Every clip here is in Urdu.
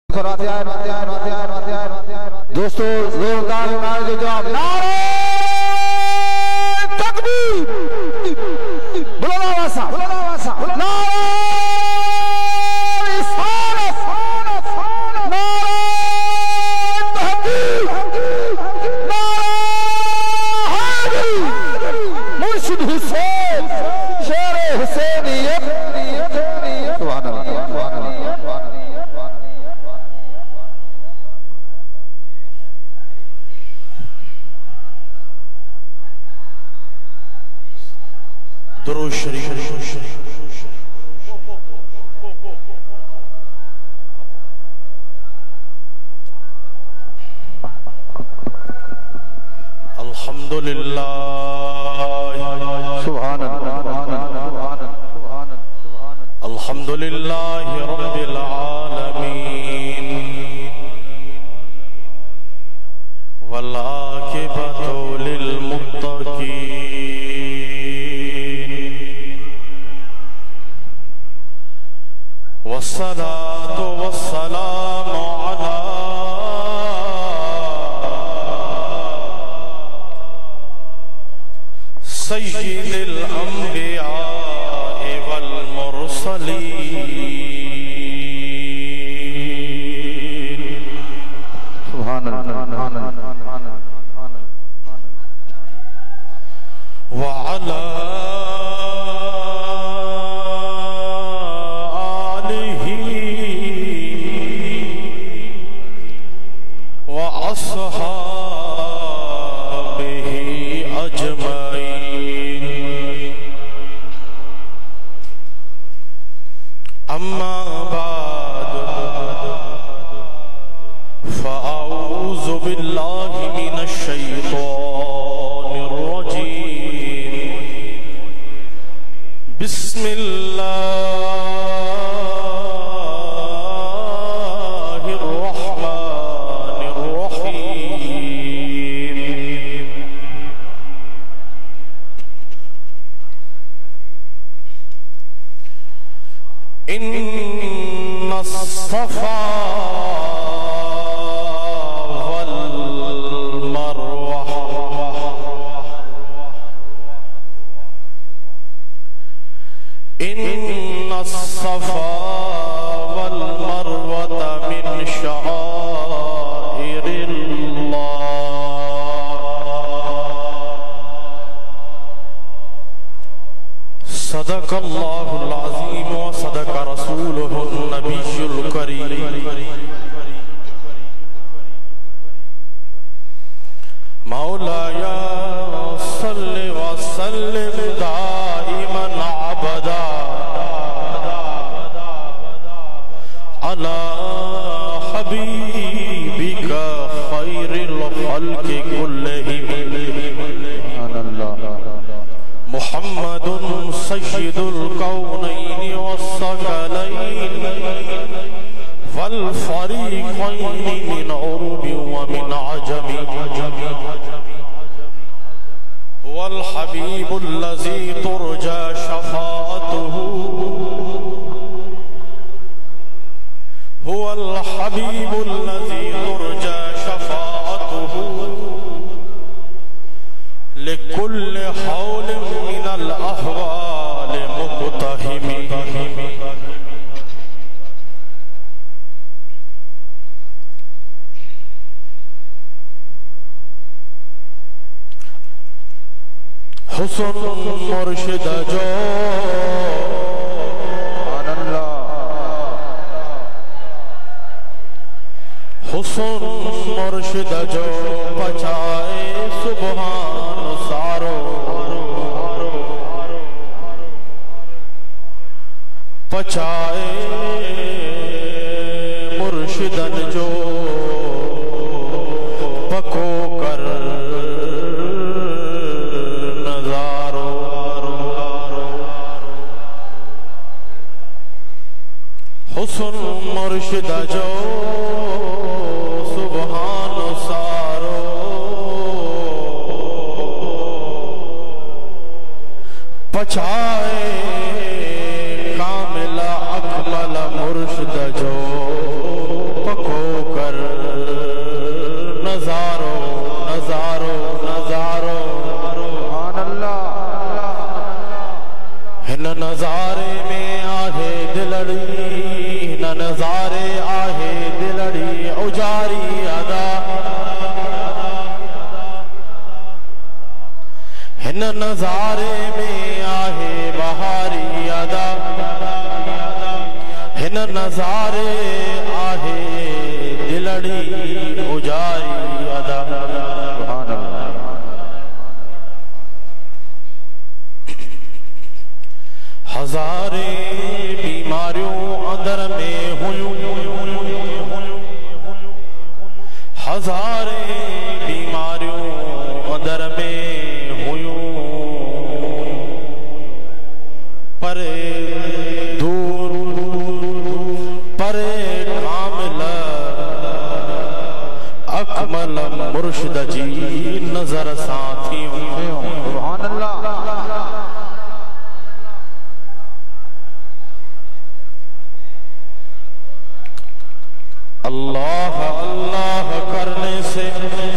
دوستو زوردار نعرہ جو جواب نعرہ تکبیر بلند آوازاں نعرہ رسالت نعرہ تحقیق نعرہ حیدری مرشد حسین شیر حسینیت سبحان اللہ درود شریف الحمدللہ سبحان الحمدللہ رب العالمین والعاقبۃ للمتقین والصلاة والسلام على سيد الأنبياء والمرسلين سبحان الله وعلى وأصحابه أجمعين أما بعد فأعوذ بالله من الشيطان الرجيم بسم الله إن الصفا والمروة إن الصفا والمروة من شعائر الله صدق الله العظيم وصدق رسوله النبي الكريم مولاي صل وسلم دائما عبدا على حبيبك خير الخلق كلهم محمد سيد الكونين والثقلين والفريقين من عرب ومن عجم هو الحبيب الذي ترجى شفاعته هو الحبيب الذي ترجى شفاعته لكل حول من الأحوال مقتحم حسن مرشد جو حسن مرشد جو پچائے سبحان سارو پچائے مرشدن جو پکو کر نظارو حسن مرشد جو سبحان سارو پچھائے کامل اکمل مرشد جو پکو نظارے میں آہے بہاری ادا ہن نظارے آہے دلڑی اجائی ادا سبحان اللہ ہزارے بیماریوں اندر میں ہویوں ہزارے بیماریوں اندر میں ہویوں پرے دور پرے کامل اکمل مرشد جی نظر ساتھیوں سبحان اللہ اللہ اللہ کرنے سے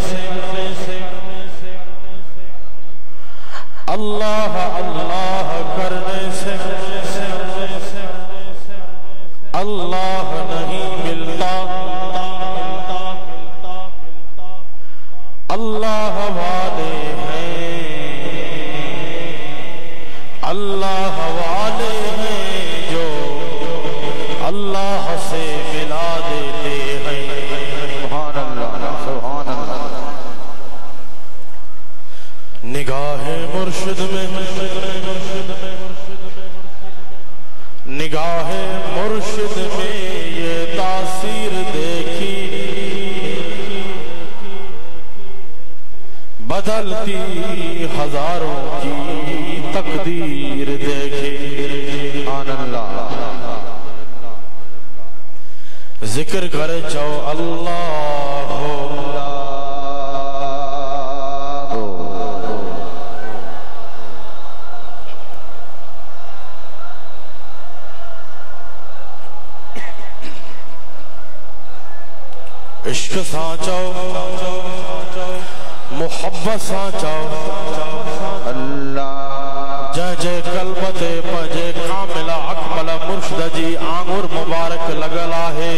اللہ اللہ کرنے سے اللہ نہیں ملتا اللہ والے ہیں اللہ والے ہیں جو اللہ سے ملا دیتے ہیں سبحان اللہ سبحان اللہ نگاہ مرشد میں نگاہ مرشد میں یہ تاثیر دیکھی بدلتی ہزاروں کی تقدیر دیکھی سبحان اللہ ذکر کرے چاہو اللہ ہو عشق سانچاؤ محبت سانچاؤ اللہ جے جے قلبت پجے کاملہ اکمل مرشد جی آنگر مبارک لگلا ہے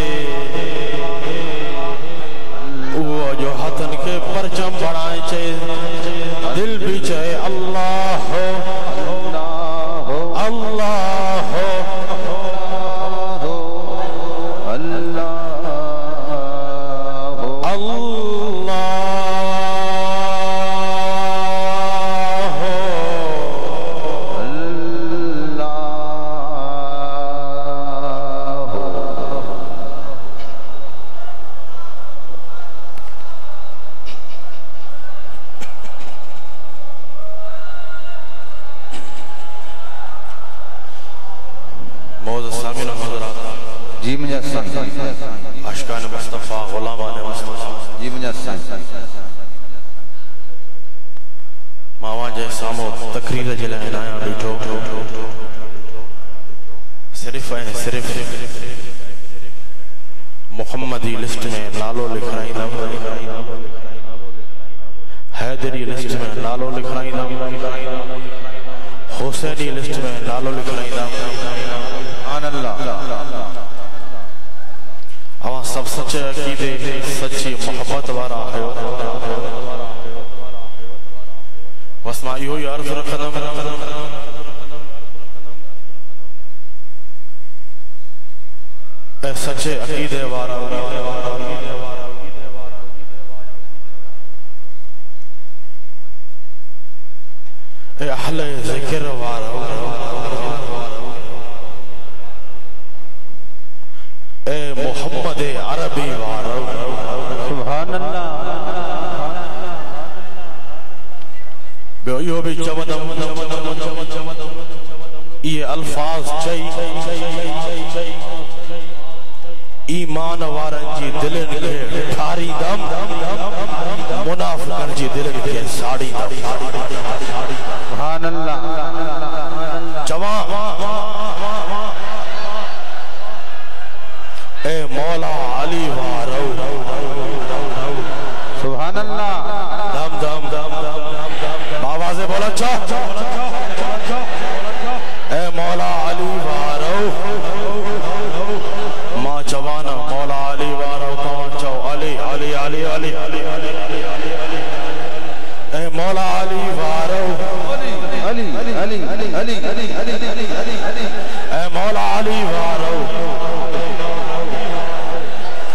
وہ جو ہتن کے پرچم بڑھائیں چاہے دل بھی چاہے اللہ ہو اللہ ہو جی مجھے اشکان مصطفیٰ غلامان مصطفیٰ جی مجھے ماما جے سامو تقریر جلائن آیا بیٹھو صرف محمدی لسٹ میں نالو لکھ رہی دا حیدری لسٹ میں نالو لکھ رہی دا حسینی لسٹ میں نالو لکھ رہی دا سبحان اللہ ہوا سب سچے عقیدے سچی محبت وارا ہے واسماء یو یا عرض رکھدم اے سچے عقیدے وارا اے اہل ذکر وارا اے محمد عربی وارا سبحان اللہ بیو بھی چودم یہ الفاظ چاہی ایمان وارن جی دلن کے ٹھاری دم منافقن جی دلن کے ساڑی دم سبحان اللہ جوان اے مولا علی وارو سبحان اللہ دم دم دم دم باوازے بولا چاہ اے مولا علی وارو ماں جوانا مولا علی وارو کون چاہو علی علی علی علی اے مولا علی وارو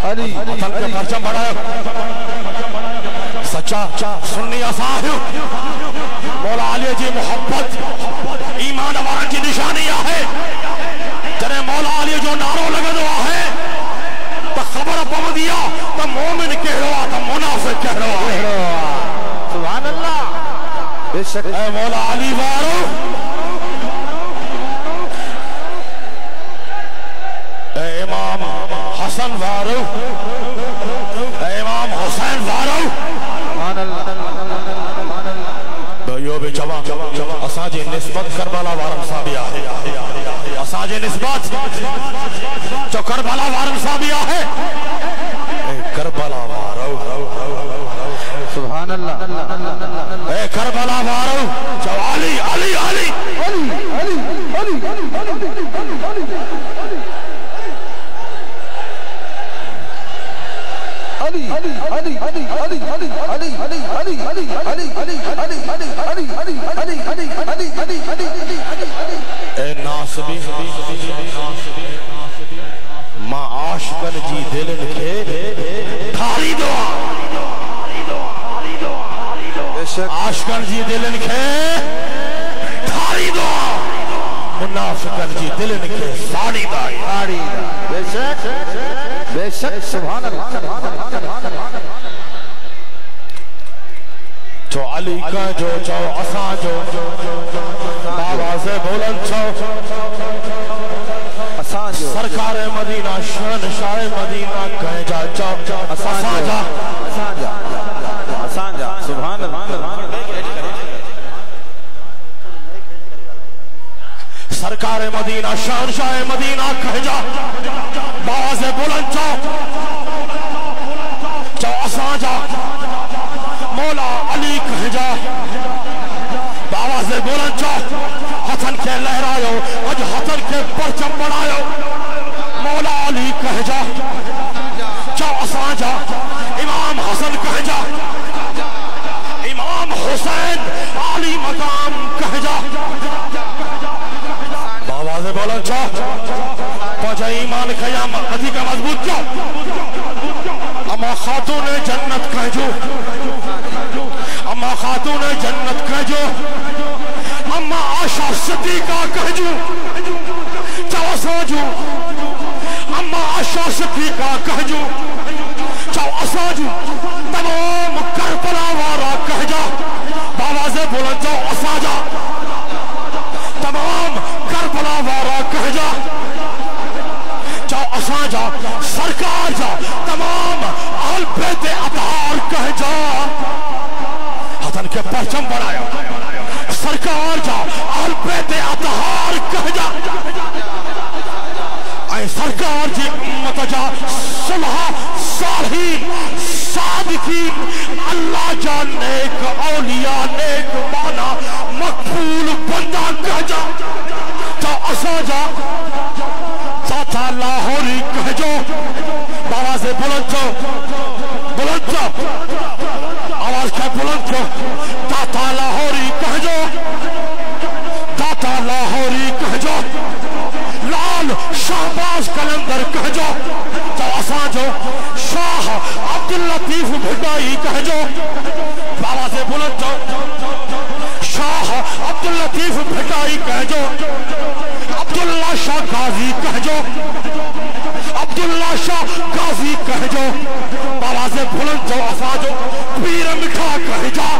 وطن کے پرچم بڑھائے سچا سنی اصاحب مولا علی جی محبت ایمان وارن کی نشانی ہے جنہیں مولا علی جو نارو لگا دوا ہے تو خبر پم دیا تو مومن کہہ رہا تو منافق کہہ رہا ہے سبحان اللہ بے شک اے مولا علی وارو اے امام حسن وارو اے امام حسین وارو بھائیو بے جوان اساجے نسبت کربلا وارن صاحبیا ہے اساجے نسبت جو کربلا وارن صاحبیا ہے اے کربلا وارو سبحان اللہ اے کربلا وارو جو علی علی علی اے ناسبی ماں عاشقن جی دلن کے تھاری دعا عاشقن جی دلن کے تھاری دعا منافقن جی دلن کے ساڑی دائی بے شک سبحان اللہ جو علی کا جو چاو اساں جو آواز بلند چاو سرکار مدینہ شہنشاہ مدینہ کہیں جا چاو اساں جا سبحان اللہ سرکار مدینہ شہنشاہ مدینہ کہیں جا آواز بلند چاو اساں جا مولا علی کہہ جا آواز بلند جا ہتھن کے لہرائیو اج ہتھن کے پرچم بڑھائیو مولا علی کہہ جا اساں جا امام حسن کہہ جا امام حسین علی مقام کہہ جا آواز بلند جا پاجا ایمان خیام ادھی کا مضبوط جا اما خاتون جنت کہہ جو اما خاتون جنت کہہ جو اما عائشہ صدیقہ کہہ جو چاو ساجو اما عائشہ صدیقہ کہہ جو چاو اساجو تمام کربلا وارا کہہ جا باواز بلند جاؤ اساجا تمام کربلا وارا کہہ جا چاو اساجا سرکار جا تمام اہل بیت اطہار کہہ جا ہتن کے پرچم بڑھایا سرکار جا اہل بیت اطہار کہہ جا اے سرکار جی امت جا صلح صالحین صادقین اللہ جا نیک اولیاء نیک بانا مقبول بندہ کہہ جا چاو اسا جا تاتا لاہوری کہہ جو آواز بلند جو آواز کے بلند جو تاتا لاہوری کہہ جو لال شہباز کلندر کہہ جو اساں جو شاہ عبداللطیف بھٹائی کہہ جو آواز بلند جو شاہ عبداللطیف بھٹائی کہہ جو عبداللہ شاہ غازی کہہ جو عبداللہ شاہ غازی کہہ جو آواز بلند جو اساں جو پیر مٹھا کہہ جا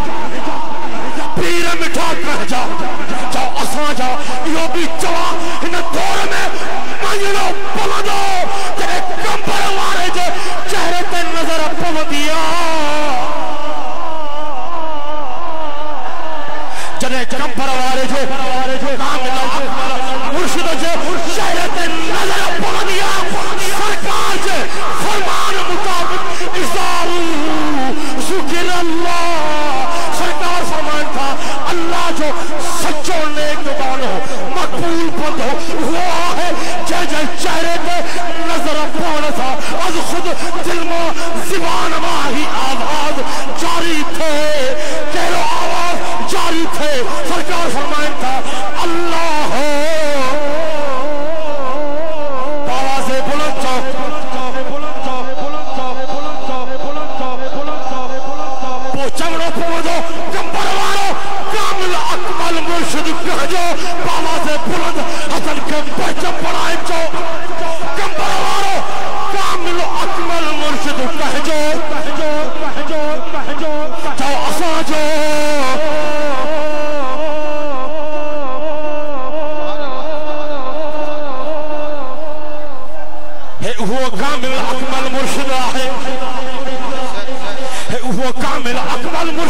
چاو اساں جا یہ بھی چوا ان دور میں مانجلو بلندو تیرے کمبر وارے جے چہرے تے نظر پوندیا جنے کمبر وارے جے کامل مرشد جے چہرے تے نظر پوندیا سرکار جے فرمان مطابق ازارو ذکر اللہ سرکار فرمان تھا اللہ جو سچو نیک بانو مقبول بندو ہوا ہے جے چہرے تے نظر پونا تھا از خود دل میں زبان ماہی آواز جاری تھے کہلو آواز جاری تھے سرکار فرمائن تھا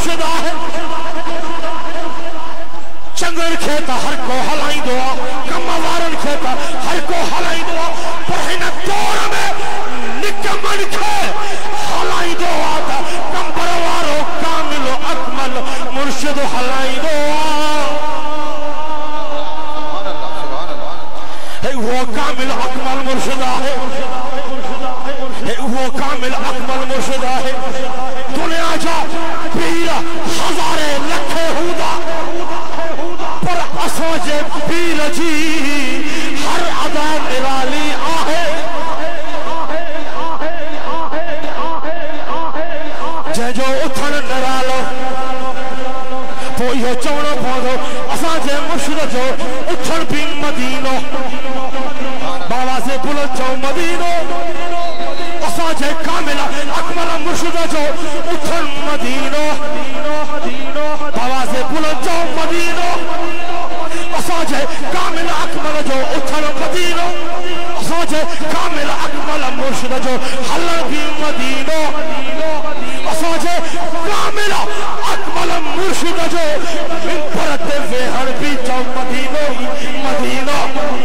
مرشد ہے چنگن کھیتا ہر کو ہلائی دعا کموارن کھیتا ہر کو ہلائی دعا پہین دور میں نکمن کھے ہلائی دعا تا کمبروارو کامل و اکمل مرشد ہلائی دعا وہ کامل اکمل مرشد ہے وہ کامل اکمل مرشد ہے دنیا جا پیر ہزارے لکھے ہودا پر اساجے پیر جی ہر عدم ارالی آہے جے جو اتھن نرالو تو یہ چونو پھوندو اساجے مرشد جو اتھن بھی مدینو بابا سے بلند جو مدینو اساجے کامل اکمل مرشد جو اتھن مدینو بابا سے بلند جو مدینو اساجے کامل اکمل جو اتھن مدینو اساجے کامل اکمل مرشد جو حلن بھی مدینو اساجے کامل اکمل مرشد جو من پرت ویہن بھی جو مدینو مدینو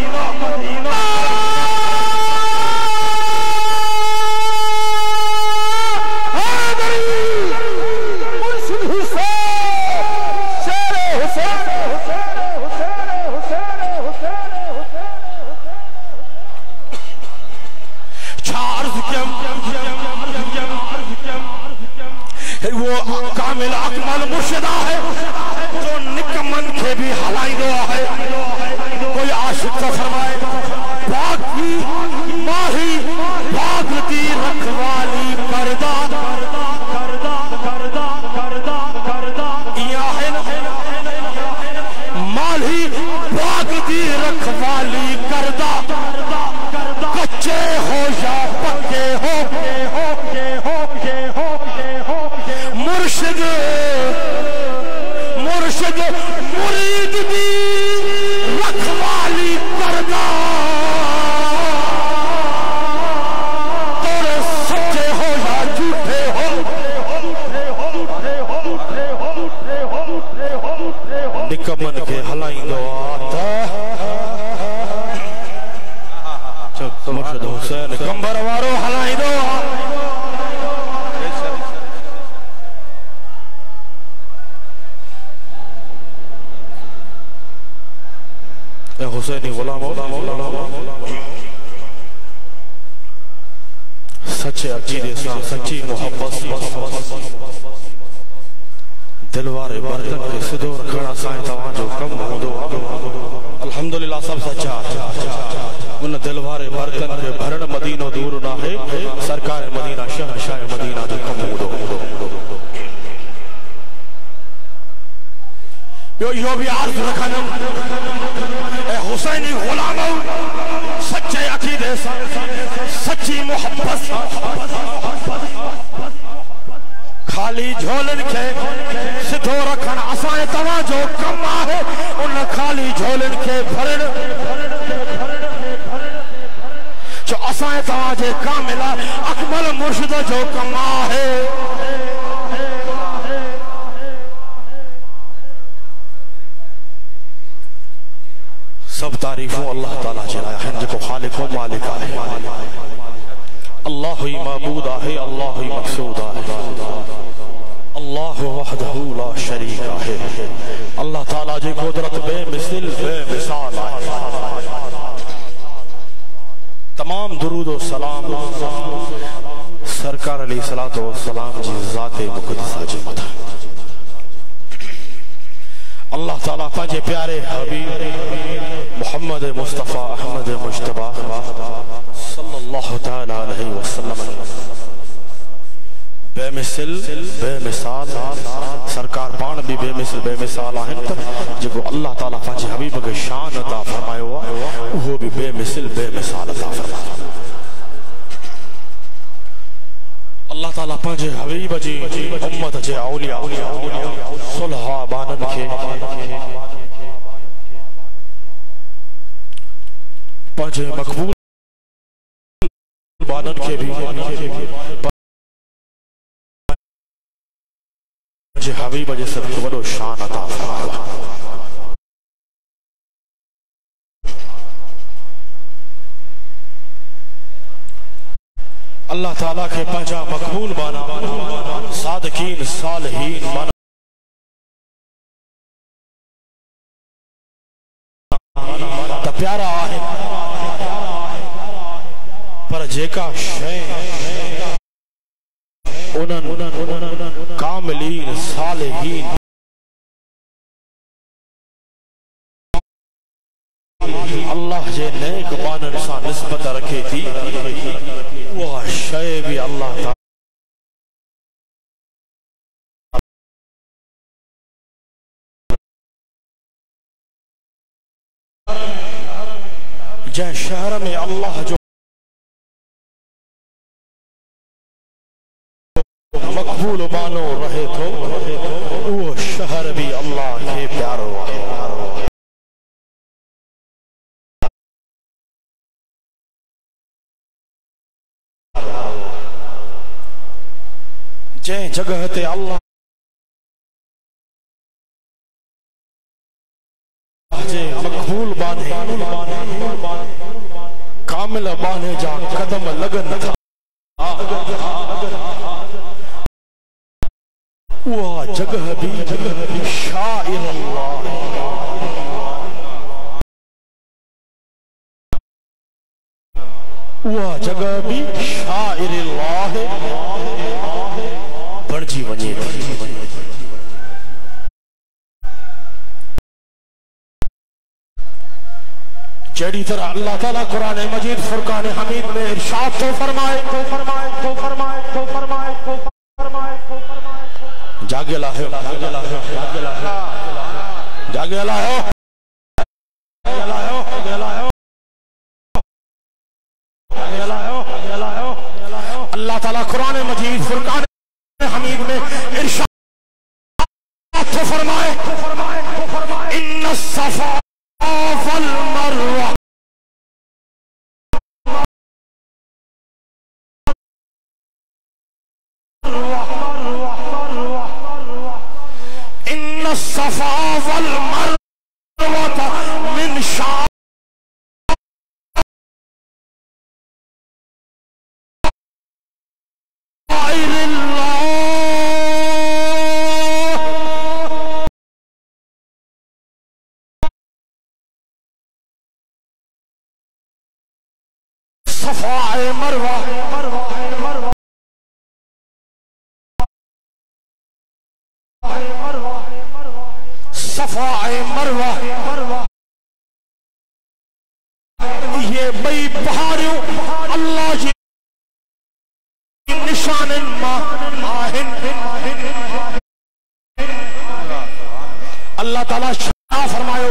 وہ کامل اکمل مرشدہ ہے جو نکمن کے بھی ہلائی دعا ہے کوئی عاشق تو فرمائے باقی ماہی باغتی رکھوالی کردہ یا ہے مالی باغتی رکھوالی کردہ کچے ہو یا پکے ہو مرشد مرشد مرید دی رکھوالی کردہ توڑے سچے ہو یا جھوٹے ہو نکمن کے ہلائی دعا تا مرشد حسین کمبر وارو ہلائی دعا اے حسینی غلام سچے عقیدے سے سچی محبت دلوارے برتن کے صدور کھڑا سائیں توانجو کم ہوں الحمدللہ سب سچا ان دلوارے برتن کے بھرن مدینہ دور نہ ہے سرکار مدینہ شہنشاہ مدینہ جو کم ہوں یو بھی عرض رکھنم اے حسینی غلاموں سچے عقیدے سچی محبت خالی جھولن کے سدھو رکھن اسائیں توجہ کم آہے ان خالی جھولن کے بھرن جو اسائیں توجہ کاملہ اکمل مرشد جو کم آہے سب تعریفوں اللہ تعالیٰ جلائے ہیں جن کو خالق و مالک آئے اللہ ہی معبود آئے اللہ ہی مقصود آئے اللہ وحدہ لا شریک آئے اللہ تعالیٰ جی قدرت بے مثل بے مثال آئے تمام درود و سلام سرکار علیہ السلام جی ذات مقدسہ جی مدہ اللہ تعالیٰ پانچے پیارے حبیب محمد مصطفیٰ احمد مجتبہ صلی اللہ تعالیٰ علیہ وسلم بے مثل بے مثال سرکار پان بھی بے مثل بے مثال آہن جب اللہ تعالیٰ پانچے حبیب کے شان عطا فرمائے ہوا وہ بھی بے مثل بے مثال عطا فرمائے اللہ تعالیٰ پانچے حبیب جی امت جے اولیاء صلحہ بانن کے پانچے مقبول بانن کے بھی جے حبیب جے صدقے وڈو شان عطا فرمایا اللہ تعالیٰ کے پنجا مقبول بانا صادقین صالحین بانا تا پیارا آئے پر جیکا شین انن کاملین صالحین اللہ جے نیک بانن سا نسبت رکھے تھی وہ شے بھی اللہ تعالیٰ جے شہر میں اللہ جو مقبول بانو رہے تو وہ شہر بھی اللہ کے پیارو ہے جے جگہ تے اللہ جے مقبول بانے کامل بانے جا قدم لگن تھا وہ جگہ بھی شاعر اللہ وہ جگہ بھی شاعر اللہ بڑھجی ونجے جڑی طرح اللہ تعالیٰ قرآن مجید فرقان حمید میں ارشاد تو فرمائے جاگے لاہو جاگے لاہو اللہ تعالیٰ قرآن مجید فرقان حمید میں ارشاد تو فرمائے ان الصفا والمروہ ان الصفا والمروہ من شعائر صفاء مروہ صفاء مروہ یہ بئی بہاریوں اللہ جی نشان ماہن اللہ تعالیٰ شاہ فرمائے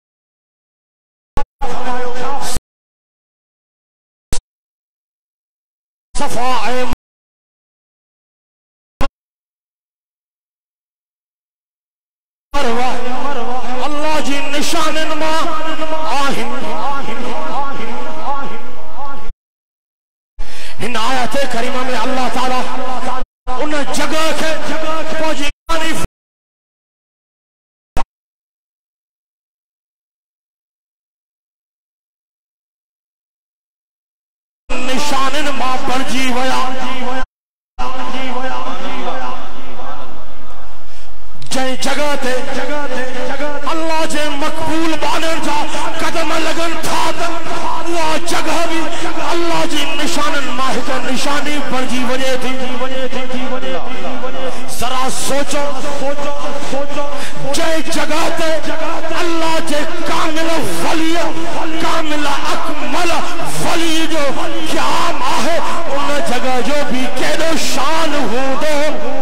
صفاء مروہ اللہ جی نشان آہن ان آیت کریمہ میں اللہ تعالیٰ ان جگہ کے پوجیانی نشان ما بڑھجی ویا جائے جگہ تے اللہ جے مقبول بانر جا قدم لگن تھا وہ جگہ بھی اللہ جی نشان ماہد نشانی بڑھجی وجہ تھی ذرا سوچو جائے جگہ تے اللہ جے کامل ولی کامل اکمل ولی جو قیام آئے ان جگہ جو بھی کہدو شان ہو دو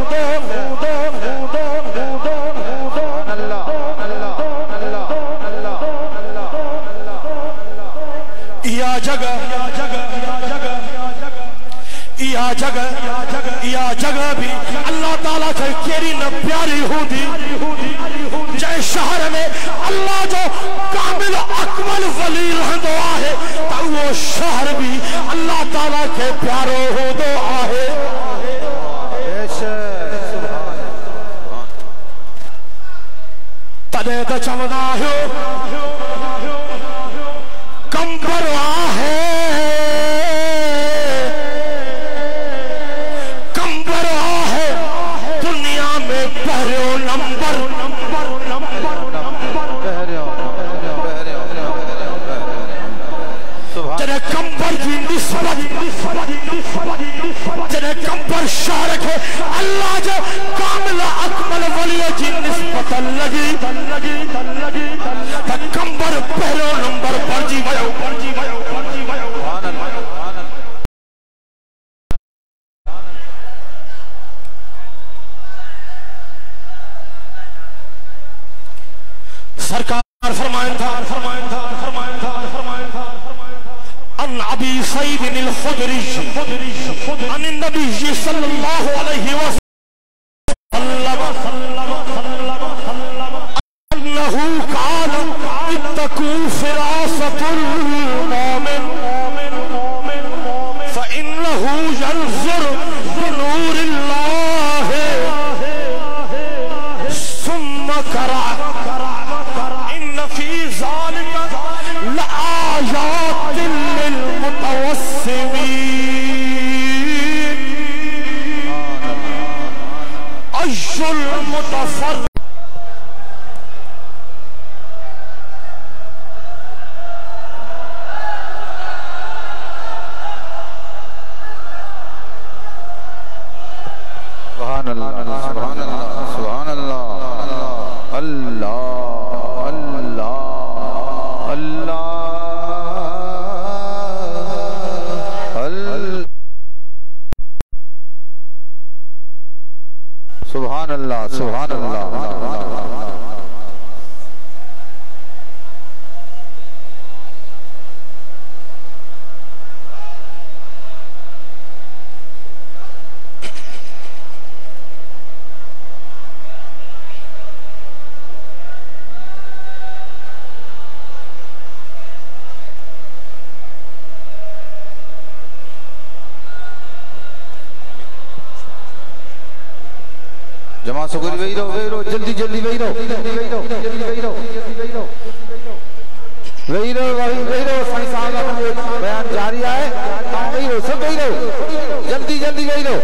یا جگہ بھی اللہ تعالیٰ سے کیری نہ پیاری ہو دی جائے شہر میں اللہ جو کامل اکمل ولی رہندو آئے تو وہ شہر بھی اللہ تعالیٰ کے پیارو ہو دو آئے त चवंदा आहियो कंबर आहे कंबर आहे दुनिया में पहिरियों नंबर जॾहिं कंबर जी निस्बत जॾहिं कंबर शहर खे अल्लाह जे कामिल अकमल वलीअ जी निस्बत लॻी त कंबर पहिरियों नंबर बणिजी वियो सरकार फरमाइन था अन अबी सईद अल-खुदरी अन नबी सल्लल्लाहु अलैहि वसल्लम अन्नहु क़ाल इत्तकू फिरासतुल मोमिन फइन्नहु यंजुर बिनूरिल्लाह सुम्मा करा इन फी ज़ालिका लआयातिन लिलमुतवस्सिमीन अश्जुल मुतफर जमा सुगरी वही रहो जल्दी जल्दी वही रहो साईं साहब का बयान जारी है वही रहो सब वही रहो जल्दी जल्दी वही रहो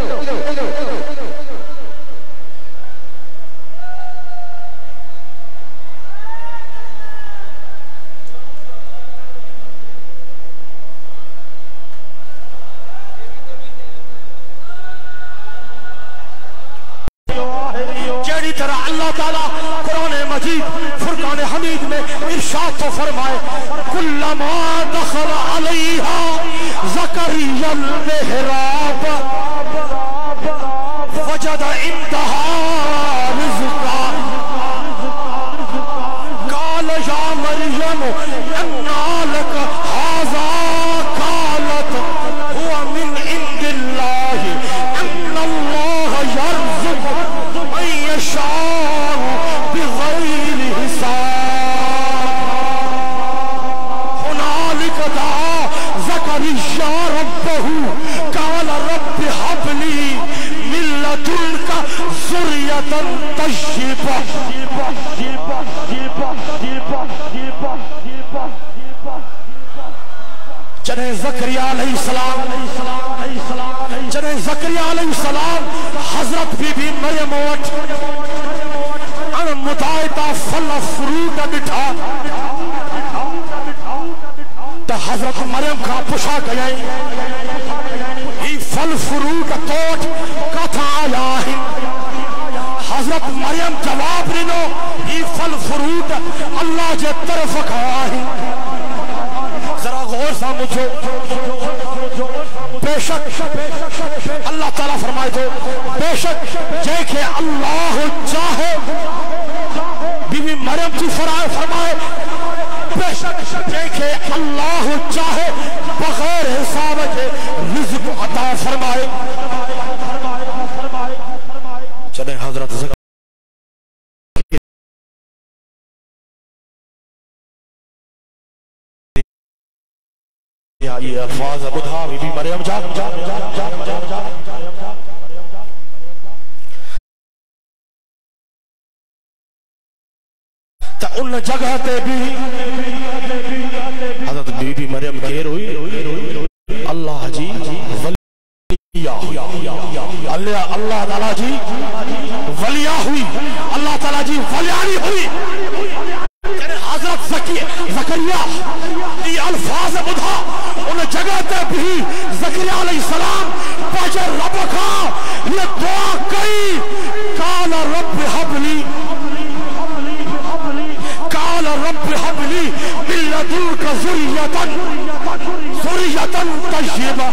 इरशाद तो फरमाए कुल्लमा दखल अलैहा ज़करिया अल-मिहराब वजद इंदहा रिज़्क़ा क़ाल या मरियम अन्ना लक हाज़ा क़ालत हुवा मिन इंदिल्लाहि अन्नल्लाह यर्ज़ुक़ु मन यशाअु बिग़ैरि हिसाब ज़करिया रब्बहु क़ाल रब्बि हबली मिन लदुन्का ज़ुर्रियतन तय्यिबा जॾहिं ज़करिया अलैहिस्सलाम हज़रत बीबी मरियम वटि अणमुदाइता फल फ्रूट ॾिठा त हज़रत मरियम खां पुछा कयई ही फल फ्रूट तोट काथां आया आहिनि हज़रत मरियम जवाब ॾिनो ही फल फ्रूट अल्लाह जे तरफ़ खां आहिनि जरा गौर सां ॿुधो बेशक अल्लाह ताला फरमाए थो बेशक जंहिंखे अल्लाह चाहे बीबी मरियम जी फरमाए बेशक जंहिंखे अल्लाह चाहे बग़ैर हिसाब जे रिज़्क़ अता फरमाए जॾहिं हज़रत ये अल्फाज ॿुधा बीबी मरियम जा ان جگہ تے بھی حضرت بی بی مریم کہہ روئی اللہ جی اللہ تعالیٰ جی ولیہ ہوئی، اللہ تعالیٰ جی ولیانی ہوئی. حضرت زکریا یہ الفاظ بدھا ان جگہ تے بھی زکریا علیہ السلام پاچے رب کا یہ دعا کئی قال رب حبلی قال رب حبلی من لدنک ذریۃ طیبہ.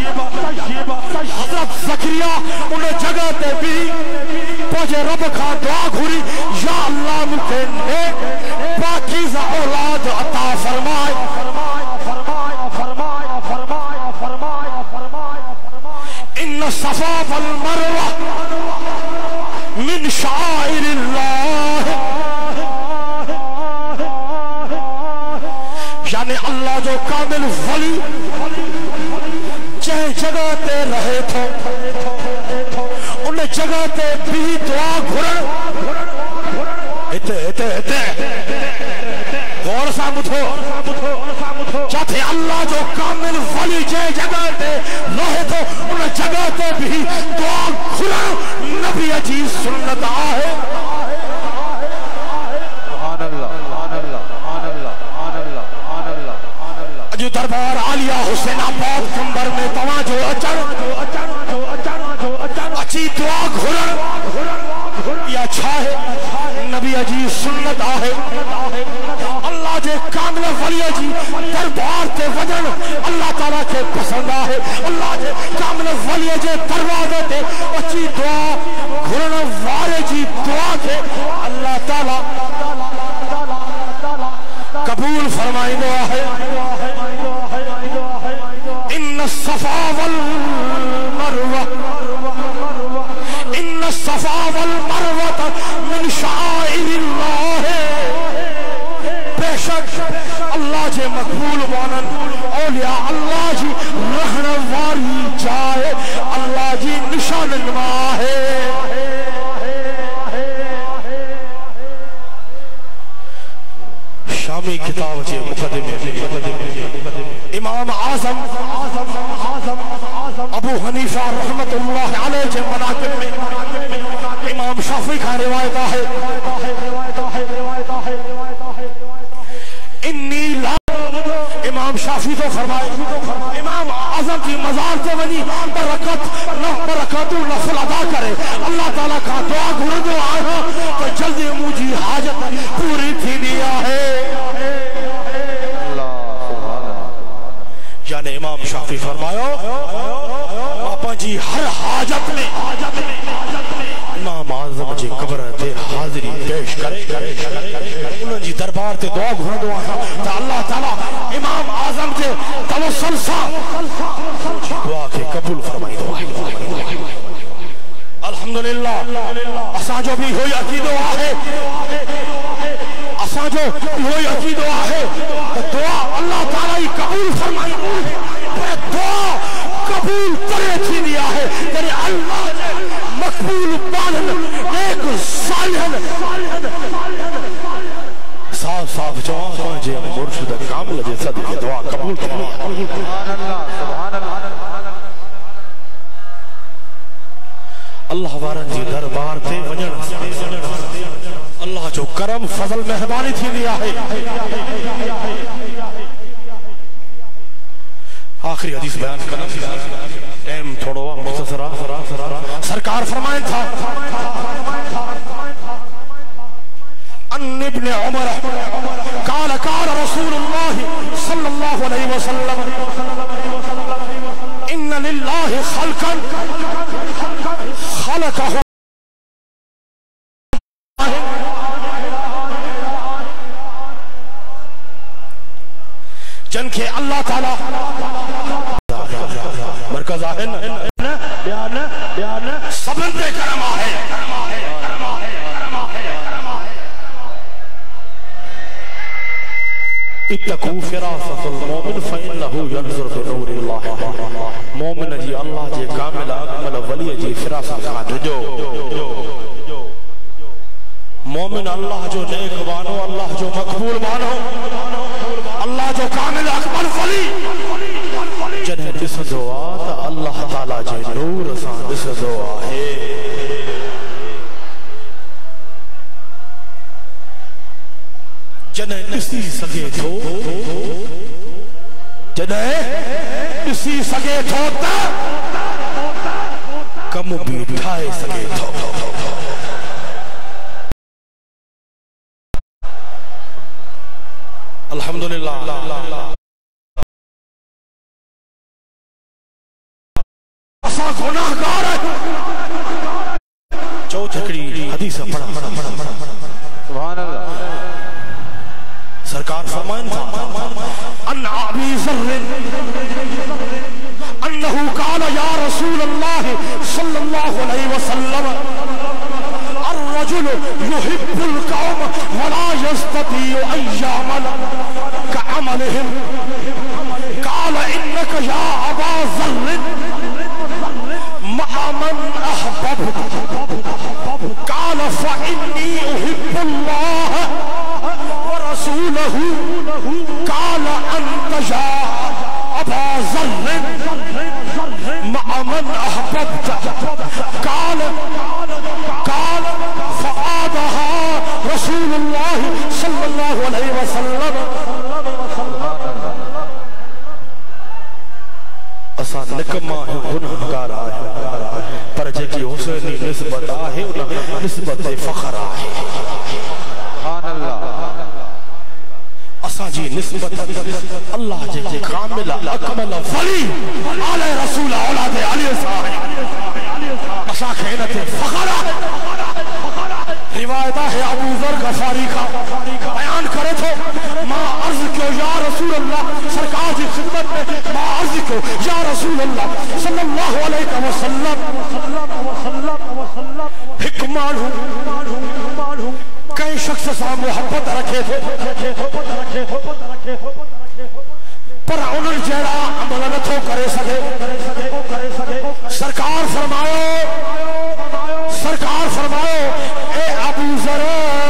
حضرت زکریا ان جگہ تے بھی پاچے رب کا دعا گھوری یا اللہ مجھے پاکیزہ اولاد عطا فرمائے. ان الصفا والمروہ من شعائر اللہ، یعنی اللہ جو کامل ولی جہاں جگہ تے رہے تھے ان جگہ تے بھی دعا گھرن غور سا مٹھو چاہتے اللہ جو کامل ولی جے جگہ تے رہے تھے ان جگہ تے بھی دعا گھرن نبی جی سنت آئے. جو دربار عالیہ حسین آباد کمبر میں توجہ اچھی دعا گھرن یا چھاہے نبی جی سنت آہے. اللہ جے کامل ولی جی دربار تے وجن اللہ تعالیٰ کے پسند آہے. اللہ جے کامل ولی جے دروازے تے اچھی دعا گھرن وارے جی دعا کے اللہ تعالیٰ قبول فرمائی دعا ہے. ان الصفا والمروہ ان الصفا والمروہ من شعائر اللہ. بے شک اللہ جے مقبول وانن اولیاء اللہ جی رہن واری جائے اللہ جی نشان نما ہے. شامی کتاب جے مقدمے امام اعظم ابو حنیفہ رحمت اللہ علیہ جے مناقب میں امام شافعی کا روایت ہے انی لا. امام شافعی تو فرمائے امام اعظم کی مزار سے ونی برکت نفل ادا کرے اللہ تعالیٰ کا دعا گھر جو آیا تو جلدی مجھے حاجت پوری تھی دیا ہے. یعنی امام شافعی فرمایا باپا جی ہر حاجت میں امام اعظم جی قبر تے حاضری پیش کرے انہوں جی دربار تے دعا گھر دعا تا اللہ تعالیٰ امام اعظم جے توسل سا دعا کے قبول فرمائی دعا. الحمدللہ اساں جو بھی ہوئی عقیدہ ہے اساں جو ہوئی عقیدہ ہے دعا اللہ تعالیٰ ہی قبول فرمائی دعا قبول کرے تھی دیا ہے. تیرے اللہ نے مقبول بانن ایک صالحن صاف صاف جوان جے مرشد کامل جے صدقے دعا قبول فرمائی. سبحان اللہ سبحان اللہ. اللہ وارن جی دربار تے وجن اللہ جو کرم فضل مہربانی تھی دیا ہے. آخری حدیث بیان کرنا ٹائم تھوڑا مختصرا سرکار فرمائیں تھا ان ابن عمر قال قال رسول اللہ صلی اللہ علیہ وسلم ان للہ خلقا خلقہ جن کے اللہ تعالیٰ مرکز آہن سبن دے کرم آہے. اتقو فراست المومن فإنہو ینظر بنور اللہ. مومن جی اللہ جی کامل اکمل ولی جی فراست کا جو مومن اللہ جو نیک بانو، اللہ جو مقبول بانو، اللہ جو کامل اکمل ولی جنہیں دس دعا تا اللہ تعالیٰ جے نور سان دس دعا ہے جنہیں نسی سگے تھو، جنہیں نسی سگے تھو تا کم بھی ٹھائے سگے تھو. الحمدللہ اسا گناہگار ہے. چوتھ ہکڑی حدیث پڑھا سبحان اللہ. سرکار فرمائن تھا ان ابی ذر انہو قال یا رسول اللہ صلی اللہ علیہ وسلم الرجل يحب القوم ولا يستطيع ان يعمل كعملهم قال انك يا ابا ذر مع من احببت قال فاني احب الله ورسوله قال انت يا ابا ذر مع من احببت قال فعادها رسول الله صلى الله عليه وسلم. اسا نکما ہے گناہگار ہے پر جکی حسینی نسبت ہے نسبت فخر ہے. سبحان اللہ. اسا جی نسبت اللہ جے کامل اکمل ولی آل رسول اولاد علی صاحب اسا خیرت فخر. روایت ہے ابو ذر غفاری کا بیان کرے تھے ما عرض کیو یا رسول اللہ، سرکار کی خدمت میں ما عرض کیو یا رسول اللہ صلی اللہ علیہ وسلم حکمان ہوں کئی شخص سے محبت رکھے تھے پر انہوں جیڑا عمل نتھو کرے سکے. سرکار فرماؤ اے ابو ذر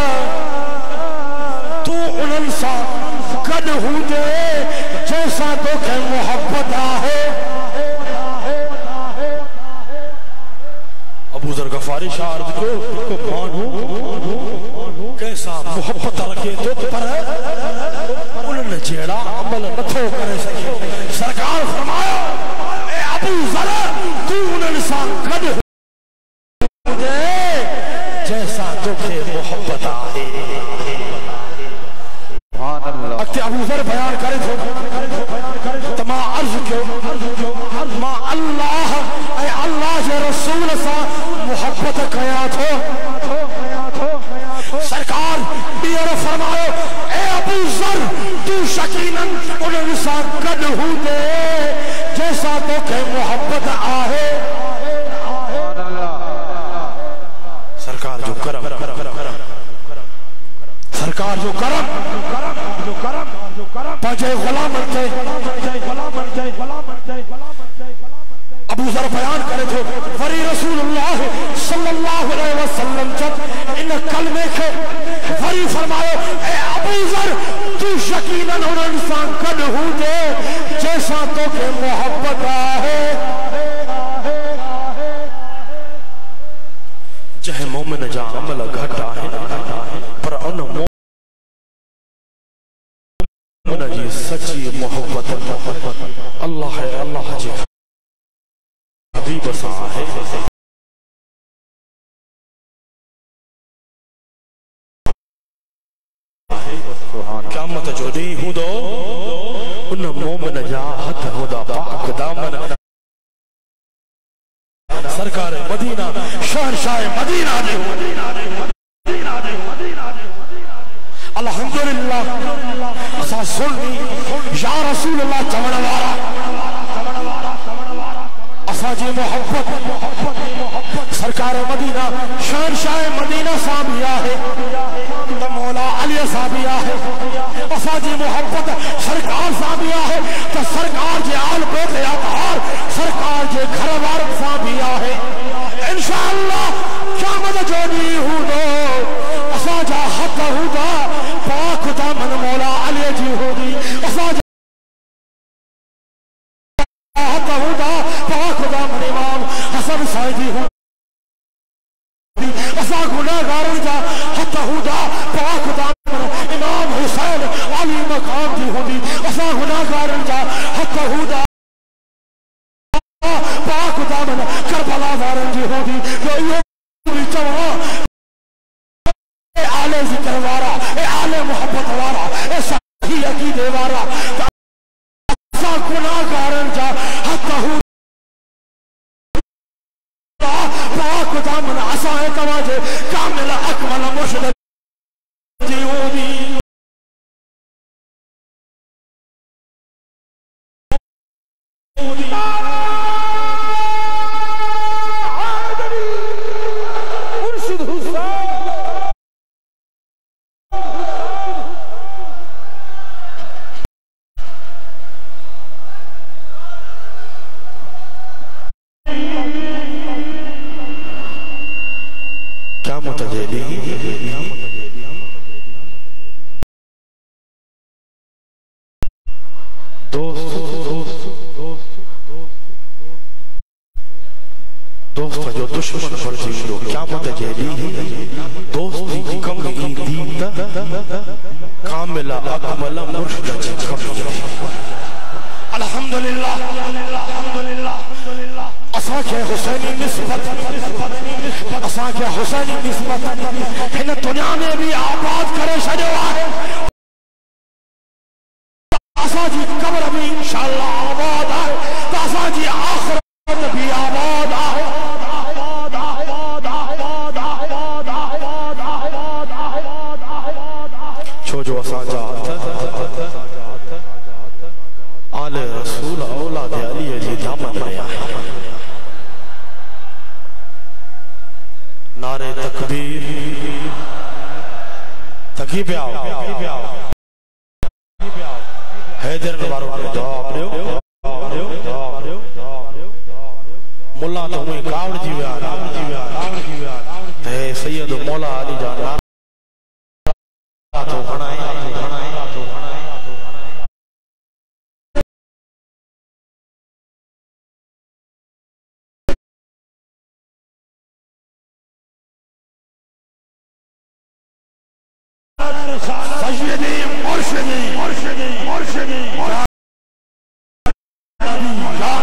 تو انہوں سا کد ہوں دے جیسا تو کہ محبت آئے. ابو ذر غفاری شاہ عرض کو مانو کیسا محبت رکھے تو پر انہوں نے جیڑا عمل نتھو کرے سکے. سرکار فرمایا اے ابو ذر تو انہوں سا کد ہوں دے جیسا تو کہ محبت آئے. اکتے ابو ذر بیان کرے تھے تما عرض کیوں ما اللہ اے اللہ جے رسول سا محبت کیا تھو. سرکار بیار فرمائے اے ابو ذر تو شکیناً انہوں سا کد ہوں دے جیسا تو کہ محبت آئے. سرکار جو کرم سرکار جو کرم پاجے غلام تھے. ابو ذر بیان کرے تھے وری رسول اللہ صلی اللہ علیہ وسلم جب ان کلمے کے وری فرمائے اے ابو ذر تو یقیناً انسان کد ہوں دے جیسا تو کہ محبت آئے. جہے مومن جا عمل گھٹا ہے پر ان مومن جی سچی محبت اللہ ہے. اللہ جی حبیب سا ہے. قیامت جو دی ہوں دو ان مومن جا ہتھ ہدا پاک دامن سرکار مدینہ شہنشاہ مدینہ دے. الحمدللہ اسا سنی یا رسول اللہ چمڑوارا اسا جی محبت سرکار مدینہ شہنشاہ مدینہ صاحبیہ ہے تو مولا علی صاحبیہ ہے. اسا جی محبت سرکار صاحبیہ ہے تو سرکار جی آل بیت اطہار سرکار جی گھر وار صاحبیہ ہے. انشاءاللہ قیامت جو نہیں ہوں دو اسا من مولا علی جی ہو دی اسا خدا پاک خدا من امام حسن سائدی ہو اسا گناہگارن جا حتی خدا پاک خدا من امام حسین علی مقام دی ہو دی اسا گناہگارن جا حتی خدا پاک خدا من کربلا وارن جی ہو دی جو یہ چوہا اے آل ذکر وارا اے آل محبت وارا اے صحیح عقیدے وارا اسا گناہگارن جا حتی پاک خدا من عصائے تواجے کامل اکمل مرشد جیونی مرشد حسین کیا متجلی دوست جو دشمن پر جیدو کیا متجلی دوستی کی کمی دیتا کاملہ اکملہ مرشدہ جی کمی الحمدللہ اساں کے حسینی نسبت اساں کے حسینی نسبت ہن دنیا میں بھی آباد کرے شجوا ہے اساں جی قبر بھی انشاءاللہ آباد ہے تو اساں جی آخرت بھی آباد ہے چھو جو اساں جا آل رسول اولاد علی جی دامن رہا ہے نعرے تکبیر تکیب آؤ حیدر نوارو نے جواب دیو ملا تو ہمیں کاؤڑ جیویا تے سید مولا علی جانا تو بھنائیں سجدی مرشدی یا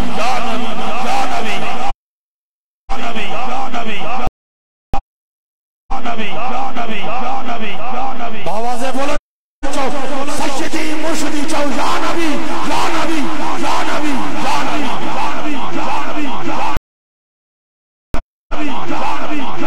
نبی آوازیں بولو سجدی مرشدی چاہو یا نبی یا نبی یا نبی یا نبی یا نبی یا نبی یا نبی